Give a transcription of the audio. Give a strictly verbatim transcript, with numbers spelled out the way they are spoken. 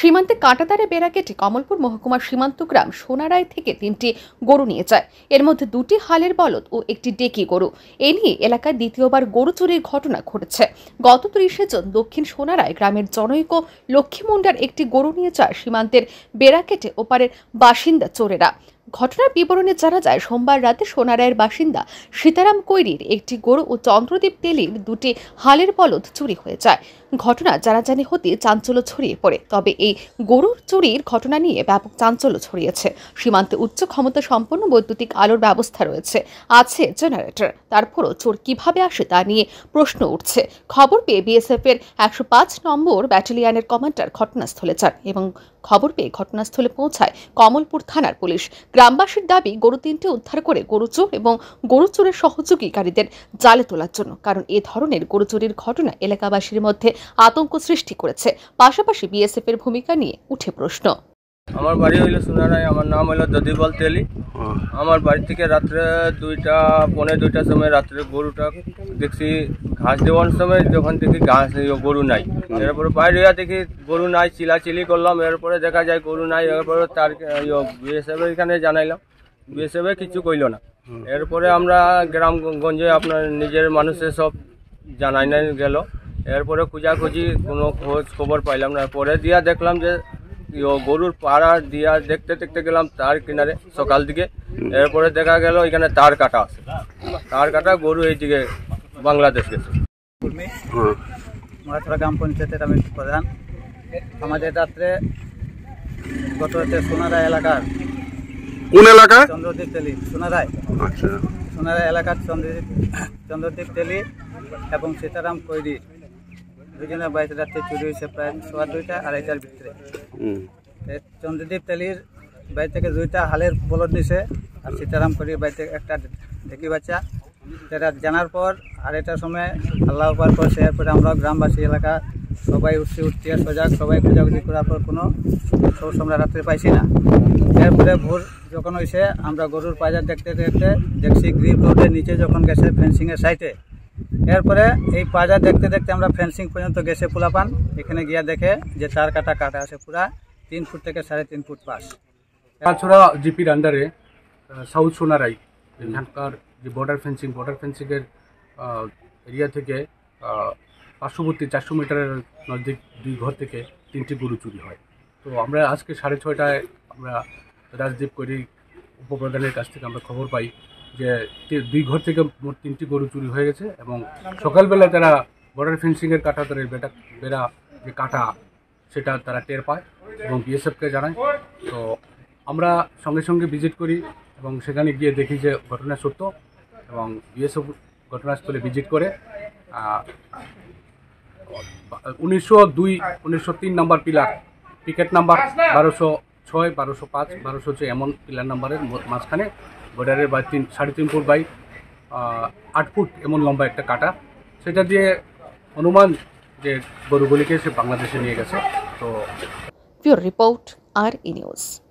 সীমান্তে কাঁটাতারে বেড়া কেটে কমলপুর মহকুমার সীমান্ত গ্রাম সোনারায় থেকে তিনটি গরু নিয়ে যায়। এর মধ্যে দুটি হালের বলদ ও একটি ডেকি গরু। এ নিয়ে এলাকায় দ্বিতীয়বার গরু চুরির ঘটনা ঘটেছে। গত ত্রিশে জুন দক্ষিণ সোনারায় গ্রামের জনৈক লক্ষ্মী মুন্ডার একটি গরু নিয়ে যায় সীমান্তের বেড়া কেটে ওপারের বাসিন্দা চোরেরা। ঘটনার বিবরণে জানা যায়, সোমবার রাতে সোনারায়ের বাসিন্দা সীতারাম কৈরির একটি গরু ও চন্দ্রদীপ তেলির দুটি হালের বলদ চুরি হয়ে যায়। ঘটনা জানাজানি হতে চাঞ্চল্য ছড়িয়ে পড়ে। তবে এই গরুর চুরির ঘটনা নিয়ে ব্যাপক চাঞ্চল্য ছড়িয়েছে। সীমান্তে উচ্চ ক্ষমতা সম্পন্ন বৈদ্যুতিক আলোর ব্যবস্থা রয়েছে, আছে জেনারেটর, তারপরও চোর কিভাবে আসে তা নিয়ে প্রশ্ন উঠছে। খবর পেয়ে বিএসএফ এর একশো পাঁচ নম্বর ব্যাটালিয়নের কমান্ডার ঘটনাস্থলে যান এবং খবর পেয়ে ঘটনাস্থলে পৌঁছায় কমলপুর থানার পুলিশ। গ্রামবাসীর দাবি, গরু তিনটে উদ্ধার করে গরু চোর এবং গরু চোরের সহযোগীকারীদের জালে তোলার জন্য। কারণ এ ধরনের গরু চুরির ঘটনা এলাকাবাসীর মধ্যে আতঙ্ক সৃষ্টি করেছে। পাশাপাশি বিএসএফ এর ভূমিকা নিয়ে উঠে প্রশ্ন। আমার বাড়ি হইল সোনারায়, আমার নাম হইল দদিবল তেলি। আমার বাড়ি থেকে রাত্রে দুইটা পৌনে দুইটার সময় রাত্রে গরুটা দেখছি ঘাস দেওয়ার সময়, যখন দেখি ঘাস গরু নাই, এরপরে বাইরে দেখি গরু নাই, চিলাচিলি করলাম, এরপরে দেখা যায় গরু নাই। এরপরে তার বিএসএফ এখানে জানাইলাম, বিএসএফ কিছু কইল না। এরপরে আমরা গ্রামগঞ্জে আপনার নিজের মানুষের সব জানাই নাই গেল। এরপরে খোঁজাখুঁজি কোনো খোঁজ খবর পাইলাম না। পরে দিয়া দেখলাম যে গরুর পাড়া দিয়া দেখতে দেখতে গেলাম তার কিনারে সকাল দিকে। এরপরে দেখা গেল এখানে তার কাটা আছে, তার কাটা গরু এইদিকে বাংলাদেশ গেছে। মহাছড়া গ্রাম পঞ্চায়েতের আমি প্রধান। আমাদের রাত্রে গত রাতে সোনারায় এলাকার কোন এলাকা? চন্দ্রদ্বীপ তেলি সোনারায়। আচ্ছা, সোনারায় এলাকার চন্দ্রদ্বীপ চন্দ্রদ্বীপ তেলি এবং সীতারাম কৈরি দুজনের বাড়িতে রাত্রে চুরি হয়েছে প্রায় সোয়া দুইটা আড়াইটার ভিতরে। চন্দ্রদ্বীপ তেলির বাড়ি থেকে দুইটা হালের বলদ নিছে আর সীতারাম কৈরির বাড়ি থেকে একটা ঢেকি বাচ্চা। যেটা জানার পর আড়াইটার সময় আল্লাহ পার করছে। এরপরে আমরা গ্রামবাসী এলাকা সবাই উঠছি উঠতে সজাগ, সবাই খোঁজাখুঁজি করার পর কোনো সব আমরা রাত্রে পাইছি না। এরপরে ভোর যখন হয়েছে আমরা গরুর পাজার দেখতে দেখতে দেখছি গ্রিপ রোডের নিচে যখন গেছে ফেন্সিংয়ের সাইডে। এরপরে এই পাজার দেখতে দেখতে আমরা ফেন্সিং পর্যন্ত গেছে পোলাপান। এখানে গিয়া দেখে যে তার কাটা কাটা আছে পুরা তিন ফুট থেকে সাড়ে তিন ফুট পাশ। তাছাড়া জিপির আন্ডারে সাউথ সোনারাই এখানকার যে বর্ডার ফেন্সিং বর্ডার ফেন্সিংয়ের এরিয়া থেকে পার্শ্ববর্তী চারশো মিটারের নজদিক দুই ঘর থেকে তিনটি গরু চুরি হয়। তো আমরা আজকে সাড়ে ছয়টায় আমরা রাজদীপ কৈরি উপপ্রধানের কাছ থেকে আমরা খবর পাই যে দুই ঘর থেকে মোট তিনটি গরু চুরি হয়ে গেছে এবং সকালবেলায় তারা বর্ডার ফেন্সিংয়ের কাটা তাদের বেটা বেড়া যে কাটা সেটা তারা টের পায় এবং বিএসএফকে জানায়। তো আমরা সঙ্গে সঙ্গে ভিজিট করি এবং সেখানে গিয়ে দেখি যে ঘটনা সত্য এবং বিএসএফ ঘটনাস্থলে ভিজিট করে উনিশশো দুই উনিশশো তিন নম্বর পিলার পিকেট নাম্বার বারোশো ছয় বারোশো পাঁচ বারোশো ছয় এমন পিলার নাম্বারের মাঝখানে বর্ডারের বাই তিন সাড়ে তিন ফুট বাই আট ফুট এমন লম্বা একটা কাটা, সেটা দিয়ে অনুমান যে গরুগুলিকে সে বাংলাদেশে নিয়ে গেছে। তো রিপোর্ট আর ই নিউজ।